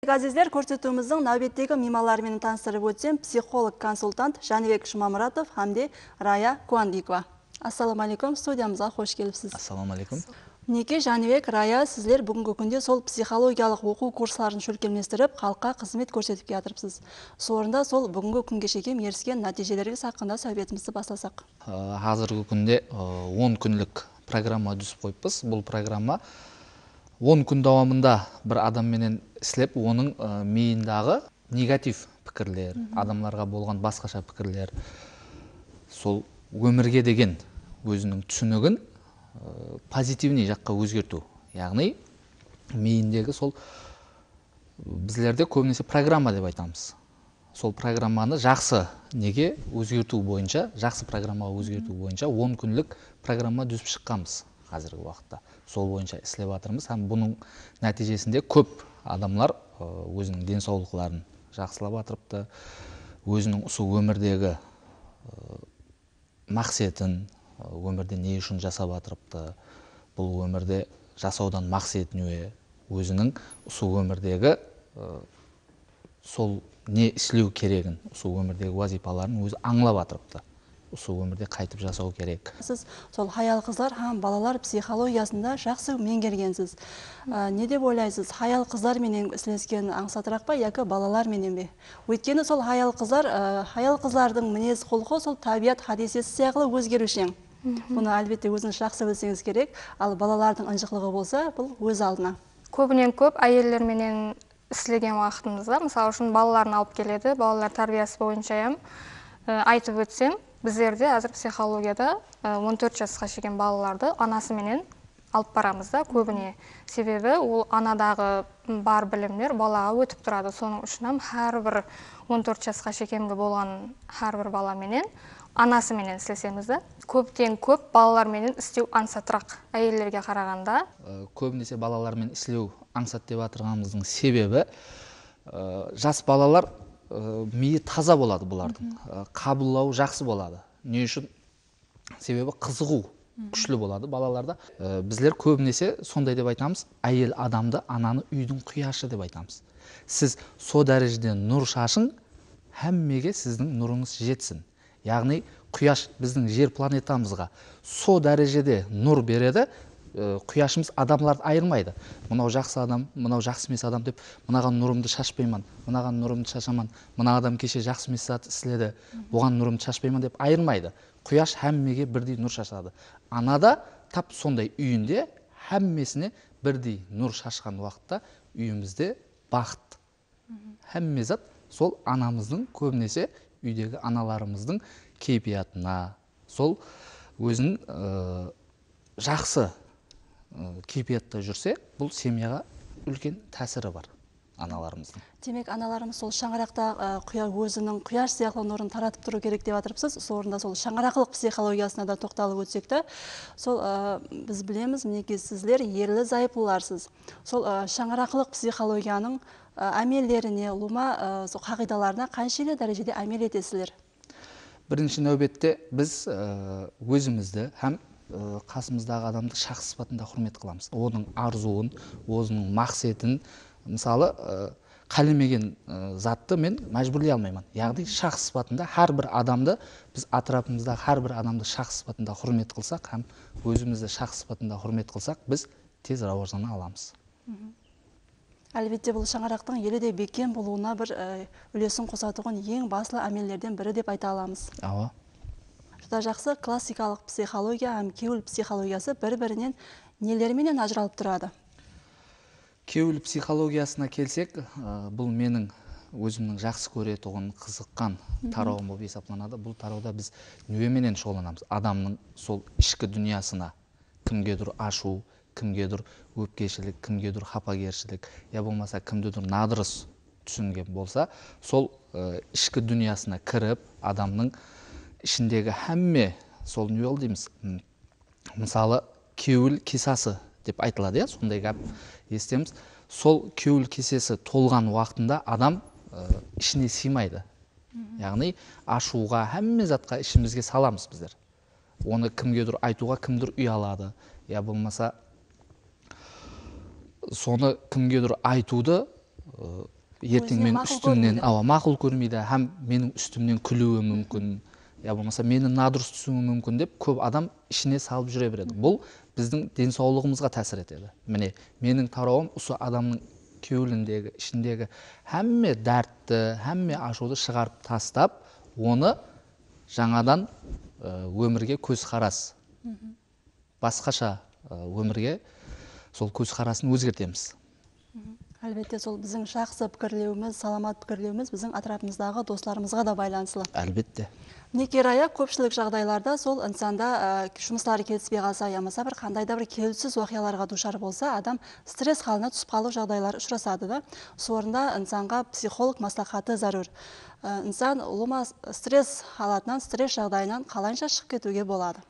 азизлер, көрсетуіміздің нәубеттегі меймандарымен таныстырып өтсем, психолог-консультант Жанибек Шумамуратов hamde Raya Куандикова. Ассаламу алейкум, студиямызға қош келіпсіз. Ассаламу алейкум. Неке Жанибек, Рая, сіздер бүгінгі күнде сол психологиялық оқу курсларын шөлкемлестіріп, халыққа қызмет көрсетіп жатырсыз. Соңында сол бүгінгі күнге шейін еріскен нәтижелерге хақында сөйлеуімізді бастасақ. Қазіргі күнде 10 күнлік программа түсіп қойыппыз. Бұл программа 10 күн давамында бір адамменен істеп, оның миындағы негатив пікірлер, адамларға болған басқаша пікірлер, сол өмірге деген өзінің түсінігін позитивный жаққа өзгерту. Яғни миындегі сол біздерде көбінесе программа деп айтамыз. Сол программаны жақсы неге өзгерту бойынша, жақсы программаға өзгерту бойынша 10 күнлік программа түсіп шыққанбыз қазіргі уақытта. Сол бойынша істеп жатырмыз. Һәм бұның нәтижесінде көп адамлар өзінің денсаулықтарын жақсылап жатырыпты, өзінің осы өмірдегі мақсатын, өмірде не үшін жасап жатырыпты, бұл өмірде жасаудан мақсат не, өзінің осы өмірдегі сол не істеу керегін, осы өмірдегі вазипаларын өзі аңлап жатырыпты. Осы өмірде қайтып жасау керек. Сіз сол хаял қыздар һәм балалар психологиясында жақсы меңгергенсіз. Не деп ойлайсыз? Хаял қыздар менен істелескен аңсатырақ па, яки балалар менен бе? Өйткені сол хаял қыздардың мінез құлқы сол табиат хадисесі сияқты өзгерушең. Бұны әлбетте өзіңіз жақсы білсеңіз керек, ал балалардың ынжықлығы болса, бұл өз алдына. Көбінен көп әйелдер менен істелген уақытымызда, мысалы үшін балаларын алып келеді, балалар тәрбиесі бойынша айтып өтсем, біздерде әзір психологияда 14 жасқа шейін балаларды анасы менен алып барамыз да көбіне. Себебі ол анадағы бар білімдер балаға өтіп тұрады. Соның үшін әрбір 14 жасқа шейінгі болған әрбір бала менен анасы менен істесеміз да, көптен көп балалар менен істеу аңсатырақ әйелдерге қарағанда. Көбінесе балалармен істеу аңсат деп отырғанымыздың себебі жас балалар миы таза болады бұлардың, қабылдау жақсы болады. Не үшін? Себебі қызығу күшлі болады балаларда. Біздер көбінесе сондай деп айтамыз, әйел адамды ананы үйдің құяшы деп айтамыз. Сіз со дәрежеде нұр шашың, әммеге сіздің нұрыңыз жетсін. Яғни құяш біздің жер планетамызға со дәрежеде нұр береді, құяшымыз адамларды айырмайды. Мынау жақсы адам, мынау жақсы емес адам деп, мынаған нұрымды шашпайман, мынаған нұрымды шашаман, мына адам кеше жақсы емес зат істеді, бұған нұрымды шашпайман деп айырмайды. Құяш әммеге бірдей нұр шашады. Анада тап сондай үйінде әммесіне бірдей нұр шашқан уақытта үйімізде бақыт. Әмме зат сол анамыздың көбінесе үйдегі аналарымыздың кейпиятына, сол өзінің жақсы кейпиятта жүрсе, бұл семьяға үлкен тәсірі бар аналарымыздың. Демек, аналарымыз сол шаңырақта өзінің құяш сияқты нұрын таратып тұру керек деп жатырсыз. Соңында сол шаңырақлық психологиясына да тоқталып өтсек те, сол біз білеміз, мінекей сіздер ерлі зайыптыларсыз. Сол шаңырақлық психологияның әмелдеріне, лума қағидаларына қаншелі дәрежеде әмел етесіздер? Бірінші нәубетте біз өзімізді һәм қасымыздағы адамды шақсы сипатында құрмет қыламыз. Оның арзуын, өзінің мақсатын, мысалы, қалемеген затты мен мәжбүрлей алмаймын. Яғни шақсы сипатында әрбір адамды, біз атырапымыздағы әрбір адамды шақсы сипатында құрмет қылсақ, һәм өзімізді шақсы сипатында құрмет қылсақ, біз тез рауаждана аламыз. Әлбетте бұл шаңырақтың еліде бекем болуына бір үлесін қосатығын ең басты әмелдерден бірі деп айта аламыз. Ава. Жұта жақсы классикалық психология һәм кеуіл психологиясы бір-бірінен нелерменен ажыралып тұрады? Кеуіл психологиясына келсек, бұл менің өзімнің жақсы көретұғын қызыққан тарауым болып есептелінеді. Бұл тарауда біз нөменен шоланамыз. Адамның сол ішкі дүниясына кімгедір ашу, кімгедір өпкешілік, кімгедір хапагершілік, я болмаса кімдедір надырыс түсінген болса, сол ішкі дүниясына кіріп, адамның ішіндегі әмме, сол не ол дейміз, мысалы, кеуіл кесасы деп айтылады, сондай ғап естеміз. Сол кеуіл кесесі толған уақытында адам ішіне сыймайды. Яғни ашуға, әмме затқа ішімізге саламыз біздер. Оны кімгедір айтуға кімдір ұялады, я болмаса соны кімгедір айтуды ертең менің үстімнен мақұл көрмейді, һәм менің үстімнен күлуі мүмкін, я болмаса мені надұрыс түсуі мүмкін деп көп адам ішіне салып жүре береді. Бұл біздің денсаулығымызға тәсір етеді. Міне менің тарауым осы адамның кеуіліндегі, ішіндегі әмме дәртті, әмме ашуды шығарып тастап, оны жаңадан өмірге көзқарас, басқаша өмірге сол көзқарасын өзгертеміз. Әлбетте сол біздің жақсы пікірлеуіміз, саламат пікірлеуіміз біздің атырапымыздағы достарымызға да байланысты. Әлбетте. Мінекей Рая, көпшілік жағдайларда сол инсанда жұмыстары келіспей қалса, ямаса бір қандай да бір келіссіз оқиғаларға душар болса, адам стресс халына түсіп қалу жағдайлар ұшырасады да. Сол орында инсанға психолог маслахаты зарур. Инсан ұлыма стресс халатынан, стресс жағдайынан қалайынша шығып кетуге болады?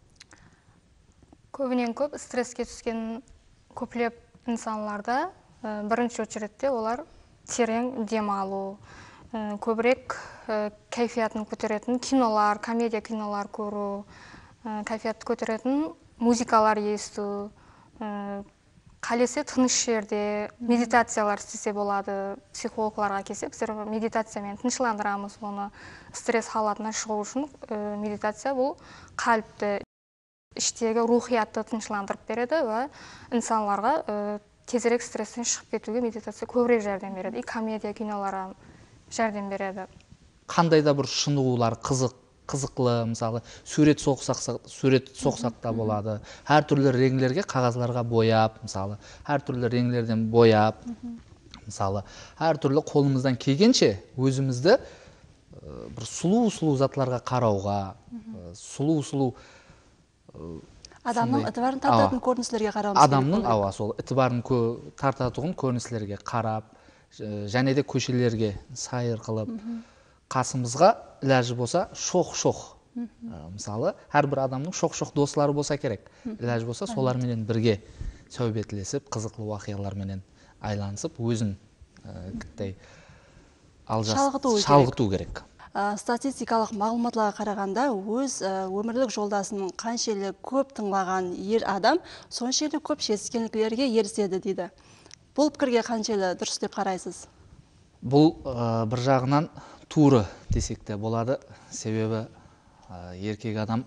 Көбінен көп стресске түскен көплеп инсанларда бірінші очередте олар терең демалу, көбірек кайфиятын көтеретін кинолар, комедия кинолар көру, кайфиятты көтеретін музыкалар есту, қалесе тыныш жерде медитациялар істесе болады. Психологларға келсе, біздер медитациямен тыныштандырамыз оны. Стресс халатынан шығу үшін медитация бұл қалыпты, іштегі рухиятты тыныштандырып береді ва инсанларға тезірек стресстен шығып кетуге медитация көбірек жәрдем береді. И комедия кинолары жәрдем береді. Қандай да бір шынығулар қызықлы, мысалы сурет соқсақ та болады. Әр түрлі реңлерге қағазларға бояп, мысалы әр түрлі реңлерден бояп, мысалы әр түрлі қолымыздан келгенше өзімізді бір сұлу затларға қарауға, сұлу адамның ытыбарын тартатын көріністерге қарауымыз керек. Адамның сол ытыбарын тартатын көріністерге қарап, және де көшелерге сайыр қылып, қасымызға ләжі болса шоқ. Мысалы, әрбір адамның шоқ достары болса керек. Ләжі болса соларменен бірге сәубетлесіп, қызықлы уақиғаларменен айланысып, өзін шалғыту керек. Статистикалық мағлұматларға қарағанда, өз өмірлік жолдасының қаншелі көп тыңлаған ер адам, соншелі көп жетістіктерге еріседі дейді. Бұл пікірге қаншелі дұрыс деп қарайсыз? Бұл бір жағынан туры десек те болады. Себебі еркек адам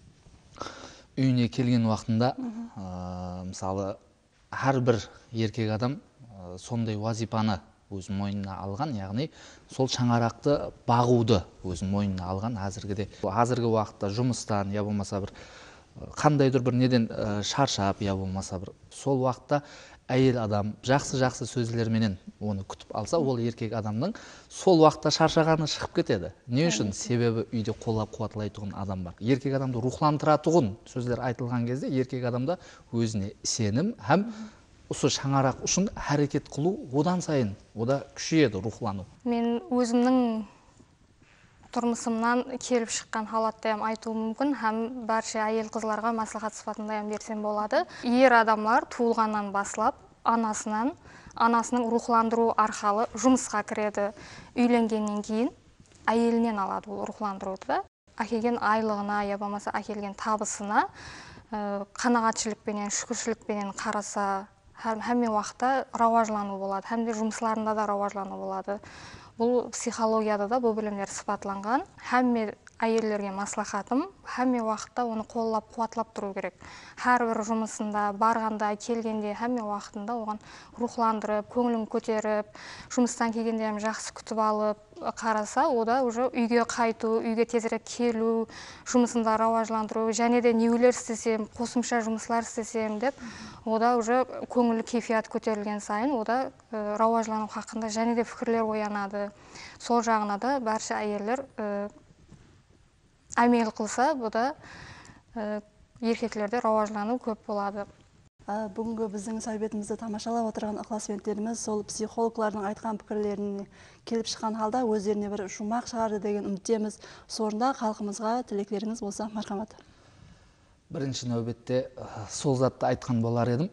үйіне келген уақытында, мысалы, әрбір еркек адам сондай вазипаны өз мойнына алған, яғни сол шаңарақты бағуды өз мойнына алған. Қазіргі уақытта жұмыстан, я болмаса бір қандайдыр бір неден шаршап, я болмаса бір сол уақытта әйел адам жақсы сөздерменен оны күтіп алса, ол еркек адамның сол уақытта шаршағаны шығып кетеді. Не үшін? Себебі үйде қолап қуатлайтұғын адам бар. Еркек адамды рухландыратұғын сөздер айтылған кезде еркек адамда өзіне сенім һәм осы шаңарақ үшін әрекет қылу одан сайын күшейеді, рухлану. Мен өзімнің тұрмысымнан келіп шыққан халатта айтуым мүмкін, һәм барша әйел қызларға маслихат сыпатында берсем болады. Ер адамлар туылғаннан басылап анасының рухландыру арқылы жұмысқа кіреді. Үйленгеннен кейін әйелінен алады ол рухландыруды да. Әкелген айлығына, я болмаса әкелген табысына қанағатшылықпенен, шүкіршілікпенен қараса, әмме уақытта рауажлану болады, әмде жұмысларында да рауажлану болады. Бұл психологияда да бұл білімдер сыпатланған. Әмме әйелдерге маслахатым, әмме уақытта оны қоллап, қуатлап тұру керек. Әрбір жұмысында, барғанда, келгенде, әмме уақытында оған рухландырып, көңілін көтеріп, жұмыстан келгенде жақсы күтіп алып, қараса, ода уже үйге қайту, үйге тезірек келу, жұмысында рауажландыру, және де неулер істесем, қосымша жұмыслар істесем деп, ода уже көңілі кайфият көтерілген сайын, ода рауажлану хақында және де пікірлер оянады. Сол жағына да барша әйелдер әмел қылса, бұда еркеклерде рауажлану көп болады. Бүгінгі біздің сәубетімізді тамашалап отырған ықыласмендеріміз сол психологлардың айтқан пікірлеріне келіп шыққан халда өздеріне бір жұмақ шығарды деген үміттеміз. Сорында халқымызға тілеклеріңіз болса, мархамат. Бірінші нәубетте сол затты айтқан болар едім.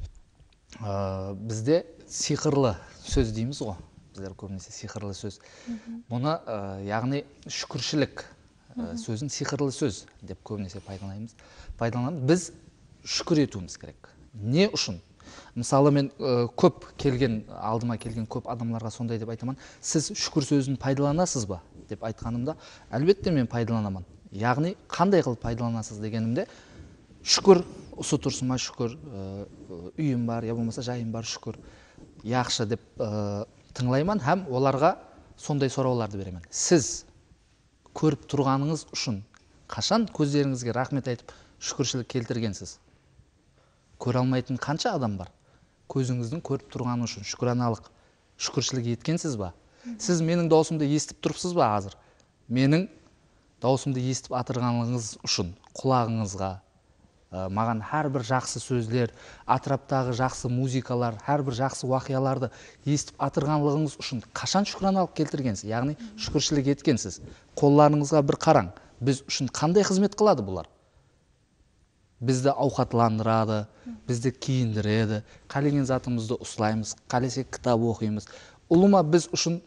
Бізде сиқырлы сөз дейміз ғой. Біздер көбінесе сиқырлы сөз. Бұны, яғни шүкіршілік сөзін сиқырлы сөз деп көбінесе пайдаланамыз. Біз шүкір етуіміз керек. Не үшін? Мысалы мен көп келген, алдыма келген көп адамларға сондай деп айтамын: сіз шүкір сөзін пайдаланасыз ба деп айтқанымда, әлбетте мен пайдаланамын. Яғни қандай қылып пайдаланасыз дегенімде, шүкір, осы тұрсыма шүкір, үйім бар, я болмаса жайым бар, шүкір, яқшы деп тыңлаймын, һәм оларға сондай сұрауларды беремін. Сіз көріп тұрғаныңыз үшін қашан көздеріңізге рахмет айтып шүкіршілік келтіргенсіз? Көре алмайтын қанша адам бар? Көзіңіздің көріп тұрғаны үшін шүкіраналық, шүкіршілік еткенсіз ба? Сіз менің даусымды естіп тұрсыз ба азыр? Менің даусымды естіп атырғаныңыз үшін құлағыңызға, маған әрбір жақсы сөздер, атыраптағы жақсы музыкалар, әрбір жақсы уақияларды естіп атырғанлығыңыз үшін қашан шүкіраналық келтіргенсіз? Яғни шүкіршілік еткенсіз. Қолдарыңызға бір қараң, біз үшін қандай қызмет қылады бұлар? Бізді ауқатландырады, бізді киіндіреді, қалеген затымызды ұстаймыз, қалесе кітап оқимыз. Ұлыма біз үшін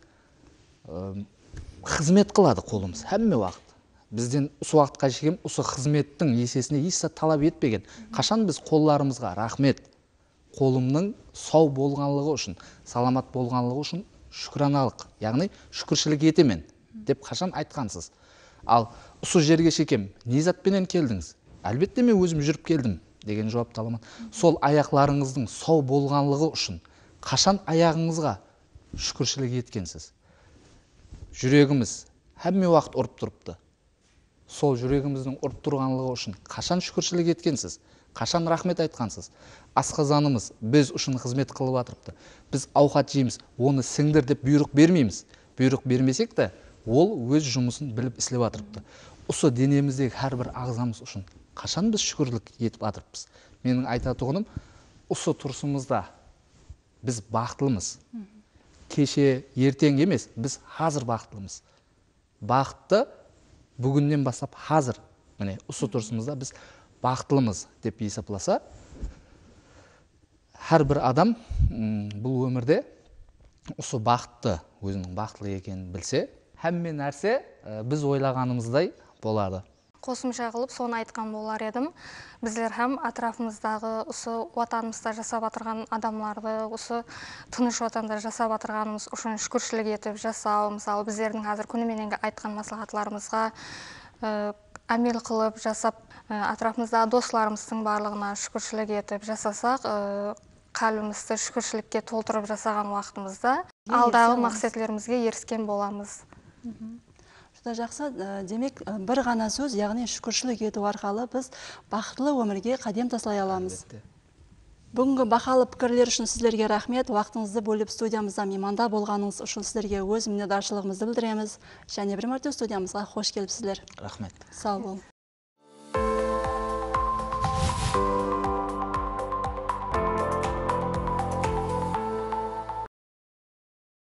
қызмет қылады қолымыз, әмме уақыт. Бізден осы уақытқа шейін осы қызметтің есесіне ешқашан талап етпеген. Қашан біз қолдарымызға рахмет, қолымның сау болғанлығы үшін, саламат болғанлығы үшін шүкіраналық, яғни шүкіршілік етемен деп қашан айтқансыз? Ал осы жерге шекем, не затпенен келдіңіз? Әлбетте мен өзім жүріп келдім деген жауапты аламын. Сол аяқларыңыздың сау болғанлығы үшін қашан аяғыңызға шүкіршілік еткенсіз? Жүрегіміз әмме уақыт ұрып тұрыпты. Сол жүрегіміздің ұрып тұрғанлығы үшін қашан шүкіршілік еткенсіз? Қашан рахмет айтқансыз? Асқазанымыз біз үшін қызмет қылып атырыпты. Біз ауқат жейміз, оны сіңдір деп бұйрық бермейміз. Бұйрық бермесек те, ол өз жұмысын біліп істеп атырыпты. Осы денеміздегі әрбір ағзамыз үшін қашан біз шүкірлік етіп атырыппыз? Менің айтатұғыным, осы тұрысымызда біз бақытлымыз. Кеше, ертең емес, біз қазір бақытлымыз. Бақытты бүгіннен бастап қазір, міне, осы тұрысымызда біз бақытлымыз деп есепласа, әрбір адам бұл өмірде осы бақытты, өзінің бақытлы екенін білсе, әмме нәрсе біз ойлағанымыздай болады. Қосымша қылып соны айтқан болар едім. Біздер һәм атрафымыздағы осы ватанымызда жасап атырған адамларды, осы тыныш ватанда жасап атырғанымыз үшін шүкіршілік етіп жасау, мысалы біздердің қазір күніменен айтқан маслихатларымызға әмел қылып жасап, атрафымыздағы достарымыздың барлығына шүкіршілік етіп жасасақ, қалбімізді шүкіршілікке толтырып жасаған уақытымызда алдағы мақсатларымызға еріскен боламыз. Жұта жақсы, демек бір ғана сөз, яғни шүкіршілік ету арқылы біз бақытлы өмірге қадам таслай аламыз. Бүгінгі бақалы пікірлер үшін сіздерге рахмет. Уақытыңызды бөліп студиямызда мейманда болғаныңыз үшін сіздерге өз міннетаршылығымызды білдіреміз. Және бір мәрте студиямызға қош келіпсіздер. Рахмет. Сау бол.